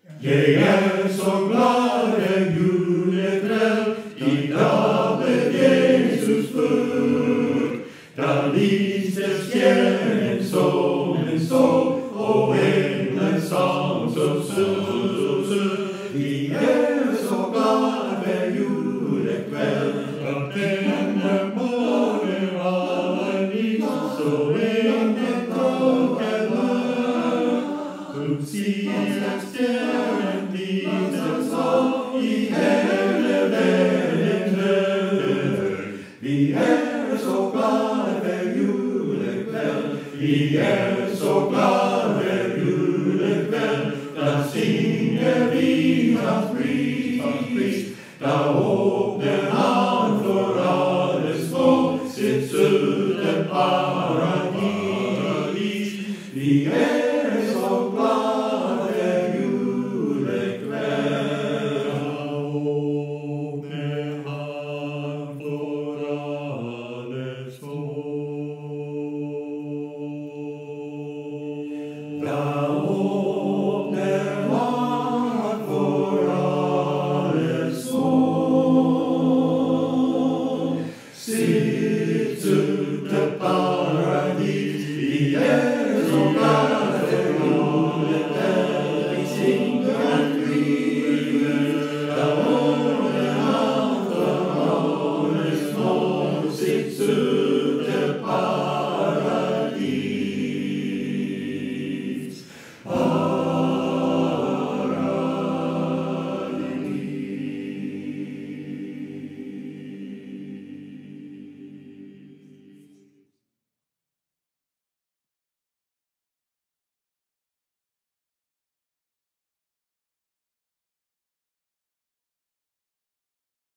Jeg så glad hver julekveld, I dag ble Jesus født. Da lyste stjernen som en sol, og englen sang så søt. Vi så glad hver julekveld, at denne morgen var lys, så ingen tåke var. Hun sier stjernen lyser så, I hele verden gløder. Vi så glad hver julekveld, vi så glad hver julekveld, da synger vi hans pris, da åpner han for alle små sitt søte paradis. Vi så glad hver julekveld, da åpner han for alle små. Da åpner han for alle små sitt